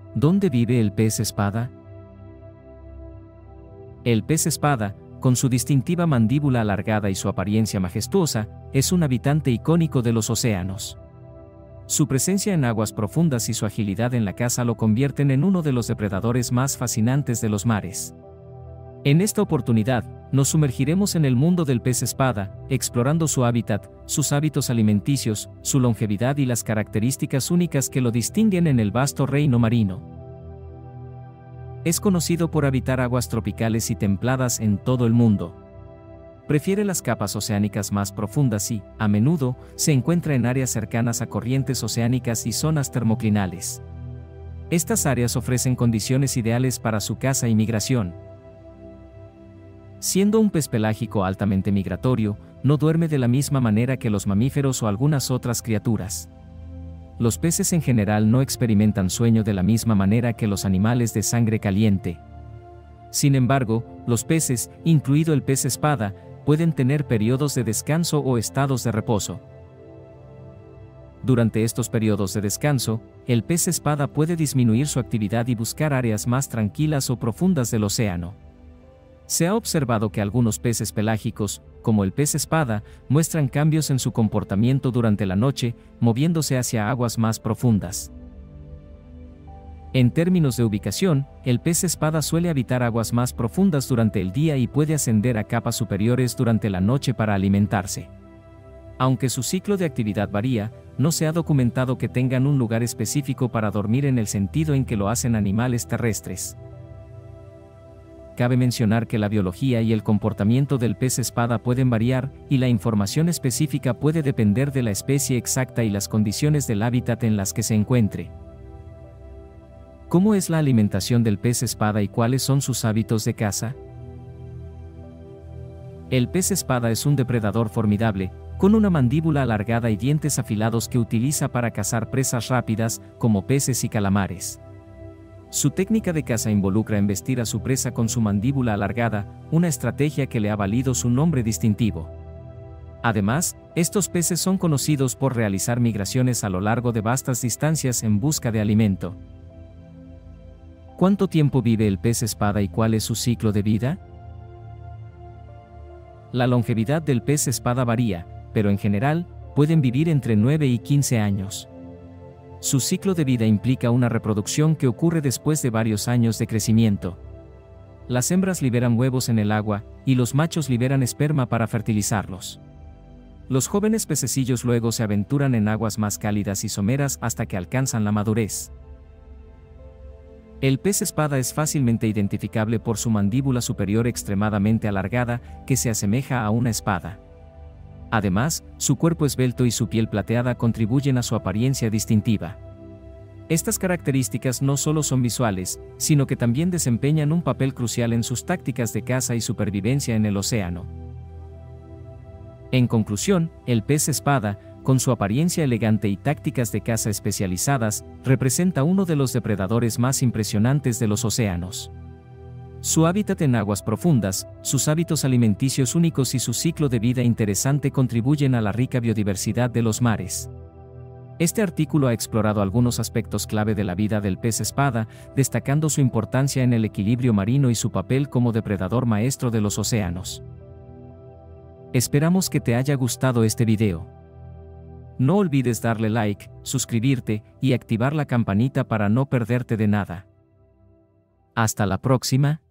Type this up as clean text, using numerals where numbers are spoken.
¿Dónde vive el pez espada? El pez espada, con su distintiva mandíbula alargada y su apariencia majestuosa, es un habitante icónico de los océanos. Su presencia en aguas profundas y su agilidad en la caza lo convierten en uno de los depredadores más fascinantes de los mares. En esta oportunidad, nos sumergiremos en el mundo del pez espada, explorando su hábitat, sus hábitos alimenticios, su longevidad y las características únicas que lo distinguen en el vasto reino marino. Es conocido por habitar aguas tropicales y templadas en todo el mundo. Prefiere las capas oceánicas más profundas y, a menudo, se encuentra en áreas cercanas a corrientes oceánicas y zonas termoclinales. Estas áreas ofrecen condiciones ideales para su caza y migración. Siendo un pez pelágico altamente migratorio, no duerme de la misma manera que los mamíferos o algunas otras criaturas. Los peces en general no experimentan sueño de la misma manera que los animales de sangre caliente. Sin embargo, los peces, incluido el pez espada, pueden tener periodos de descanso o estados de reposo. Durante estos periodos de descanso, el pez espada puede disminuir su actividad y buscar áreas más tranquilas o profundas del océano. Se ha observado que algunos peces pelágicos, como el pez espada, muestran cambios en su comportamiento durante la noche, moviéndose hacia aguas más profundas. En términos de ubicación, el pez espada suele habitar aguas más profundas durante el día y puede ascender a capas superiores durante la noche para alimentarse. Aunque su ciclo de actividad varía, no se ha documentado que tengan un lugar específico para dormir en el sentido en que lo hacen animales terrestres. Cabe mencionar que la biología y el comportamiento del pez espada pueden variar, y la información específica puede depender de la especie exacta y las condiciones del hábitat en las que se encuentre. ¿Cómo es la alimentación del pez espada y cuáles son sus hábitos de caza? El pez espada es un depredador formidable, con una mandíbula alargada y dientes afilados que utiliza para cazar presas rápidas, como peces y calamares. Su técnica de caza involucra embestir a su presa con su mandíbula alargada, una estrategia que le ha valido su nombre distintivo. Además, estos peces son conocidos por realizar migraciones a lo largo de vastas distancias en busca de alimento. ¿Cuánto tiempo vive el pez espada y cuál es su ciclo de vida? La longevidad del pez espada varía, pero en general, pueden vivir entre 9 y 15 años. Su ciclo de vida implica una reproducción que ocurre después de varios años de crecimiento. Las hembras liberan huevos en el agua, y los machos liberan esperma para fertilizarlos. Los jóvenes pececillos luego se aventuran en aguas más cálidas y someras hasta que alcanzan la madurez. El pez espada es fácilmente identificable por su mandíbula superior extremadamente alargada, que se asemeja a una espada. Además, su cuerpo esbelto y su piel plateada contribuyen a su apariencia distintiva. Estas características no solo son visuales, sino que también desempeñan un papel crucial en sus tácticas de caza y supervivencia en el océano. En conclusión, el pez espada, con su apariencia elegante y tácticas de caza especializadas, representa uno de los depredadores más impresionantes de los océanos. Su hábitat en aguas profundas, sus hábitos alimenticios únicos y su ciclo de vida interesante contribuyen a la rica biodiversidad de los mares. Este artículo ha explorado algunos aspectos clave de la vida del pez espada, destacando su importancia en el equilibrio marino y su papel como depredador maestro de los océanos. Esperamos que te haya gustado este video. No olvides darle like, suscribirte y activar la campanita para no perderte de nada. Hasta la próxima.